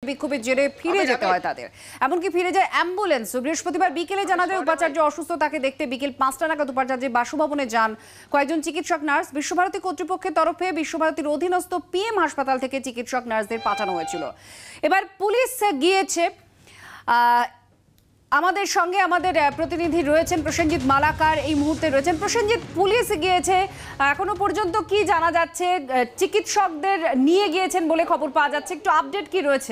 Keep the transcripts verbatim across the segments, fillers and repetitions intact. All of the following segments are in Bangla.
বিক্ষোভের জেরে ফিরে যেতে হয় তাদের, এমনকি ফিরে যায় অ্যাম্বুলেন্স। বৃহস্পতিবার বিকেলে জানা যায় উপাচার্য অসুস্থ, তাকে দেখতে বিকেল পাঁচটা নাগাদ উপাচার্যের বাসভবনে যান কয়েকজন চিকিৎসক নার্স। বিশ্বভারতী কর্তৃপক্ষের তরফে বিশ্বভারতীর অধীনস্থ পিএম হাসপাতাল থেকে চিকিৎসক নার্সদের পাঠানো হয়েছিল। এবার পুলিশ গিয়েছে। আমাদের সঙ্গে আমাদের প্রতিনিধি রয়েছেন প্রসেনজিৎ মালাকার, এই মুহূর্তে রয়েছেন। প্রসেনজিৎ, পুলিশ গিয়েছে, এখনো পর্যন্ত কি জানা যাচ্ছে? চিকিৎসকদের নিয়ে গিয়েছেন বলে খবর পাওয়া যাচ্ছে, একটু আপডেট কি রয়েছে?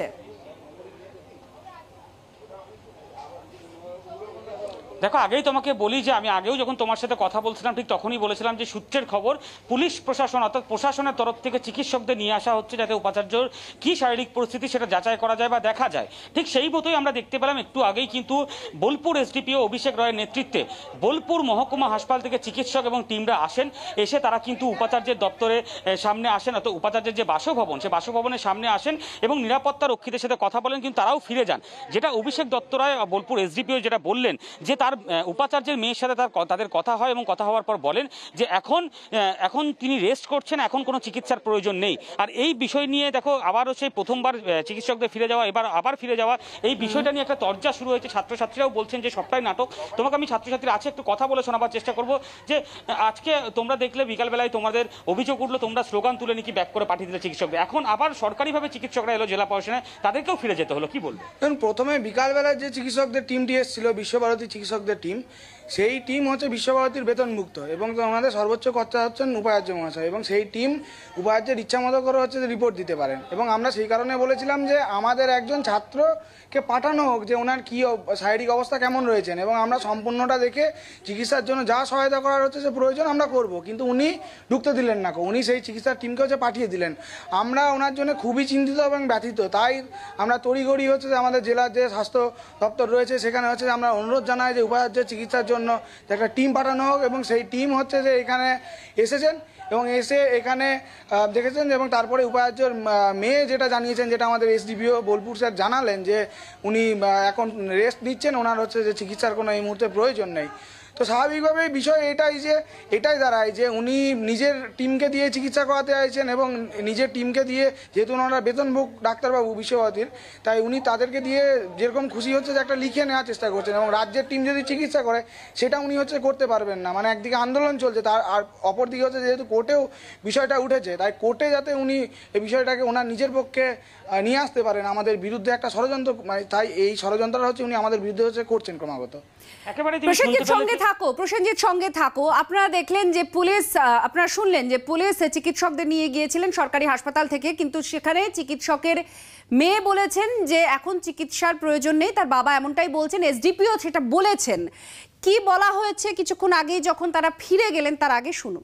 দেখো, আগেই তোমাকে বলি যে আমি আগেও যখন তোমার সাথে কথা বলছিলাম ঠিক তখনই বলেছিলাম যে সূত্রের খবর পুলিশ প্রশাসন অর্থাৎ প্রশাসনের তরফ থেকে চিকিৎসকদের নিয়ে আসা হচ্ছে যাতে উপাচার্যর কি শারীরিক পরিস্থিতি সেটা যাচাই করা যায় বা দেখা যায়। ঠিক সেই মতোই আমরা দেখতে পেলাম একটু আগেই কিন্তু বোলপুর এসডিপিও অভিষেক রায়ের নেতৃত্বে বোলপুর মহকুমা হাসপাতাল থেকে চিকিৎসক এবং টিমরা আসেন। এসে তারা কিন্তু উপাচার্যের দপ্তরের সামনে আসেন, অর্থাৎ উপাচার্যের যে বাসভবন সে বাসভবনের সামনে আসেন এবং নিরাপত্তা রক্ষীদের সাথে কথা বলেন, কিন্তু তারাও ফিরে যান। যেটা অভিষেক দত্ত রায় বোলপুর এসডিপিও যেটা বললেন যে তার উপাচার্যের মেয়ের সাথে তার তাদের কথা হয় এবং কথা হওয়ার পর বলেন যে এখন এখন তিনি রেস্ট করছেন, এখন কোনো চিকিৎসার প্রয়োজন নেই। আর এই বিষয় নিয়ে দেখো আবারও সেই প্রথমবার চিকিৎসকদের ফিরে যাওয়া, এবার আবার ফিরে যাওয়া, এই বিষয়টা নিয়ে একটা চর্চা শুরু হয়েছে। ছাত্রছাত্রীরাও বলছেন যে সবটাই নাটক। তোমাকে আমি ছাত্রছাত্রীর আছে একটু কথা বলে শোনাবার চেষ্টা করব যে আজকে তোমরা দেখলে বিকালবেলায় তোমাদের অভিযোগ উঠলো, তোমরা স্লোগান তুলে নাকি ব্যাক করে পাঠিয়ে দিলে চিকিৎসকদের, এখন আবার সরকারিভাবে চিকিৎসকরা এলো জেলা প্রশাসনে, তাদেরকেও ফিরে যেতে হলো, কি বলবো? প্রথমে বিকালবেলায় যে চিকিৎসকদের টিমটি এসেছিল বিশ্বভারতী চিকিৎসকদের টিম, সেই টিম হচ্ছে বিশ্বভারতীর বেতনভুক্ত এবং আমাদের সর্বোচ্চ কর্তা হচ্ছেন উপাচার্য মহাশয়, এবং সেই টিম উপাচার্যের ইচ্ছা মতো করে হচ্ছে যে রিপোর্ট দিতে পারেন। এবং আমরা সেই কারণে বলেছিলাম যে আমাদের একজন ছাত্রকে পাঠানো হোক যে ওনার কী শারীরিক অবস্থা কেমন রয়েছেন, এবং আমরা সম্পূর্ণটা দেখে চিকিৎসার জন্য যা সহায়তা করার হচ্ছে সে প্রয়োজন আমরা করব। কিন্তু উনি ঢুকতে দিলেন না, উনি সেই চিকিৎসার টিমকে হচ্ছে পাঠিয়ে দিলেন। আমরা ওনার জন্য খুবই চিন্তিত এবং ব্যথিত, তাই আমরা তড়িঘড়ি হচ্ছে যে আমাদের জেলার যে স্বাস্থ্য দপ্তর রয়েছে সেখানে হচ্ছে আমরা অনুরোধ জানাই যে উপাচার্যের চিকিৎসার জন্য একটা টিম পাঠানো হোক, এবং সেই টিম হচ্ছে যে এখানে এসেছেন এবং এসে এখানে দেখেছেন। এবং তারপরে উপাচার্যর মেয়ে যেটা জানিয়েছেন, যেটা আমাদের এসডিপিও বোলপুর স্যার জানালেন যে উনি এখন রেস্ট নিচ্ছেন, ওনার হচ্ছে যে চিকিৎসার কোনো এই মুহূর্তে প্রয়োজন নেই। তো স্বাভাবিকভাবে বিষয় এটাই যে এটাই দাঁড়ায় যে উনি নিজের টিমকে দিয়ে চিকিৎসা করাতে চাইছেন, এবং নিজের টিমকে দিয়ে যেহেতু ওনারা বেতনভোগ ডাক্তারবাবু বিশ্বভারতীর, তাই উনি তাদেরকে দিয়ে যেরকম খুশি হচ্ছে যে একটা লিখে নেওয়ার চেষ্টা করছেন, এবং রাজ্যের টিম যদি চিকিৎসা করে সেটা উনি হচ্ছে করতে পারবেন না। মানে একদিকে আন্দোলন চলছে, তার আর অপরদিকে হচ্ছে যেহেতু কোর্টেও বিষয়টা উঠেছে, তাই কোর্টে যাতে উনি এই বিষয়টাকে ওনার নিজের পক্ষে নিয়ে আসতে পারেন আমাদের বিরুদ্ধে একটা ষড়যন্ত্র, মানে তাই এই ষড়যন্ত্রটা হচ্ছে উনি আমাদের বিরুদ্ধে হচ্ছে করছেন ক্রমাগত। প্রসেনজিৎ সঙ্গে থাকো, প্রসেনজিৎ সঙ্গে থাকো। আপনারা দেখলেন যে পুলিশ, আপনারা শুনলেন যে পুলিশ চিকিৎসকদের নিয়ে গিয়েছিলেন সরকারি হাসপাতাল থেকে, কিন্তু সেখানে চিকিৎসকের মেয়ে বলেছেন যে এখন চিকিৎসার প্রয়োজন নেই, তার বাবা এমনটাই বলছেন, এসডিপিও সেটা বলেছেন। কি বলা হয়েছে কিছুক্ষণ আগেই যখন তারা ফিরে গেলেন, তার আগে শুনুন।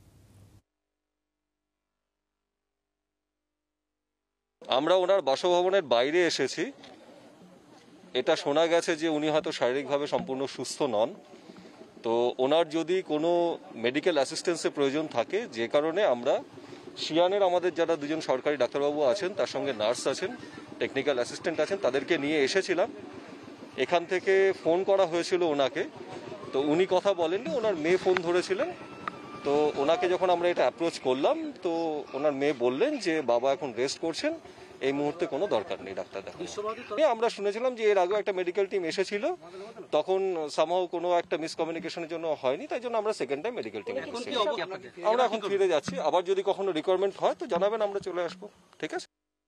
আমরা ওনার বাসভবনের বাইরে এসেছি, এটা শোনা গেছে যে উনি হয়তো শারীরিকভাবে সম্পূর্ণ সুস্থ নন, তো ওনার যদি কোনো মেডিকেল অ্যাসিস্ট্যান্সের প্রয়োজন থাকে, যে কারণে আমরা শিয়ানের আমাদের যারা দুজন সরকারি ডাক্তারবাবু আছেন, তার সঙ্গে নার্স আছেন, টেকনিক্যাল অ্যাসিস্ট্যান্ট আছেন, তাদেরকে নিয়ে এসেছিলাম। এখান থেকে ফোন করা হয়েছিল ওনাকে, তো উনি কথা বলেননি, ওনার মেয়ে ফোন ধরেছিলেন। তো ওনাকে যখন আমরা এটা অ্যাপ্রোচ করলাম, তো ওনার মেয়ে বললেন যে বাবা এখন রেস্ট করছেন, এই মুহূর্তে কোনো দরকার নেই ডাক্তার দেখানো। আমরা শুনেছিলাম যে এর আগেও একটা মেডিকেল টিম এসেছিল, তখন সামহাও কোনো একটা মিসকমিউনিকেশনের জন্য হয়নি, তাই জন্য আমরা সেকেন্ড টাইম মেডিকেল টিম এসেছি। আমরা এখন ফিরে যাচ্ছি, আবার যদি কখনো রিকোয়ারমেন্ট হয় তো জানাবেন, আমরা চলে আসবো। ঠিক আছে,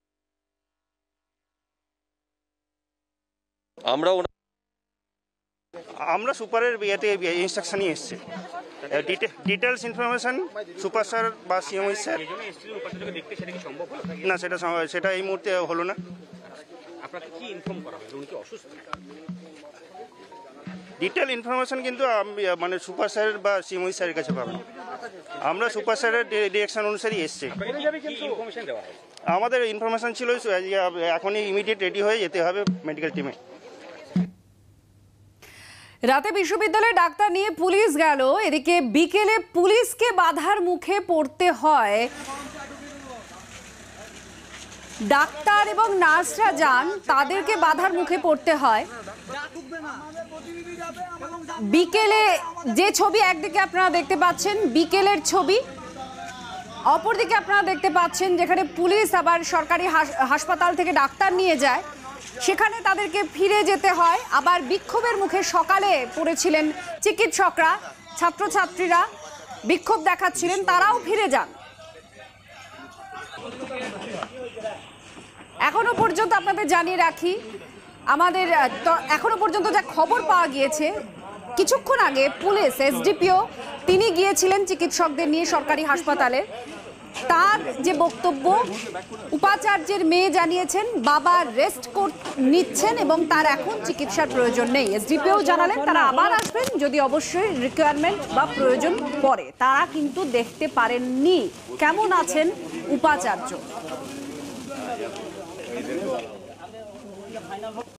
আমরা আমরা সুপারের ইয়েতে ইনস্ট্রাকশনই এসছে, ডিটেলস ইনফরমেশন সুপার স্যার বা সিএমওই স্যার। না, সেটা সেটা এই মুহূর্তে হলো না। ডিটেল ইনফরমেশন কিন্তু মানে সুপার স্যার বা সিএমওই স্যারের কাছে পাবেন। আমরা সুপার স্যারের ডিরেকশন অনুসারেই এসছি। আমাদের ইনফরমেশন ছিল এখনই ইমিডিয়েট রেডি হয়ে যেতে হবে মেডিকেল টিমে। রাতে বিশ্ববিদ্যালয়ে ডাক্তার নিয়ে পুলিশ গেল, এদিকে বিকেলে পুলিশকে বাধার মুখে পড়তে হয়। ডাক্তার এবং নার্সরা যান, তাদেরকে বাধার মুখে পড়তে হয়। বিকেলে যে ছবি একদিকে আপনারা দেখতে পাচ্ছেন, বিকেলের ছবি, অপরদিকে আপনারা দেখতে পাচ্ছেন যেখানে পুলিশ আবার সরকারি হাসপাতাল থেকে ডাক্তার নিয়ে যায়, সেখানে তাদেরকে ফিরে যেতে হয়। আবার বিক্ষোভের মুখে সকালে পড়েছিলেন চিকিৎসকরা, ছাত্রছাত্রীরা বিক্ষোভ দেখাচ্ছিলেন, তারাও ফিরে যান। এখনো পর্যন্ত আপনাদের জানিয়ে রাখি, আমাদের এখনো পর্যন্ত যা খবর পাওয়া গিয়েছে, কিছুক্ষণ আগে পুলিশ এসডিপিও তিনি গিয়েছিলেন চিকিৎসকদের নিয়ে সরকারি হাসপাতালে। তার যে বক্তব্য, উপাচার্যের মেয়ে জানিয়েছেন বাবা রেস্ট নিচ্ছেন এবং তার এখন চিকিৎসার প্রয়োজন নেই। এসডিপিও জানালেন তারা আবার আসবেন যদি অবশ্যই রিকোয়ারমেন্ট বা প্রয়োজন পড়ে। তারা কিন্তু দেখতে পারেননি কেমন আছেন উপাচার্য।